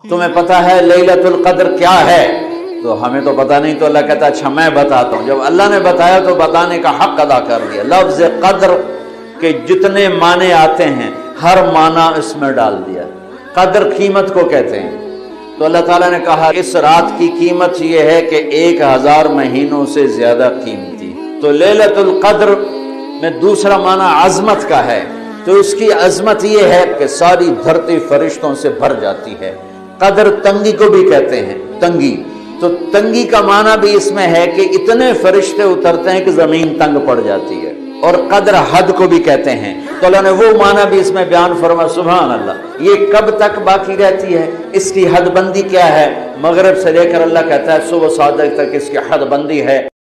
तुम्हें पता है लैलतुल कद्र क्या है? तो हमें तो पता नहीं। तो अल्लाह कहता अच्छा मैं बताता हूँ। जब अल्लाह ने बताया तो बताने का हक अदा कर दिया। लफ्ज कद्र के जितने माने आते हैं हर माना इसमें डाल दिया। कद्र कीमत को कहते हैं। तो अल्लाह ताला ने कहा इस रात की कीमत यह है कि 1000 महीनों से ज्यादा कीमती। तो लैलतुल कद्र में दूसरा माना अजमत का है। तो उसकी अजमत यह है कि सारी धरती फरिश्तों से भर जाती है। कद्र तंगी को भी कहते हैं, तंगी। तो तंगी का माना भी इसमें है कि इतने फरिश्ते उतरते हैं कि जमीन तंग पड़ जाती है। और कद्र हद को भी कहते हैं। तो अल्लाह ने वो माना भी इसमें बयान फरमा। सुभान अल्लाह। ये कब तक बाकी रहती है, इसकी हदबंदी क्या है? मगरिब से लेकर अल्लाह कहता है सुबह सादिक तक इसकी हदबंदी है।